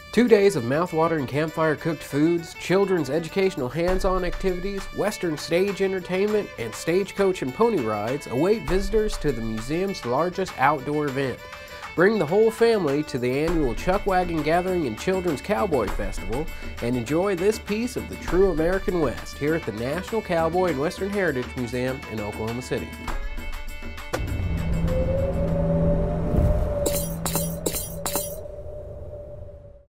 2 days of mouthwatering campfire cooked foods, children's educational hands-on activities, Western stage entertainment, and stagecoach and pony rides await visitors to the museum's largest outdoor event. Bring the whole family to the annual Wagon Gathering and Children's Cowboy Festival and enjoy this piece of the true American West here at the National Cowboy and Western Heritage Museum in Oklahoma City.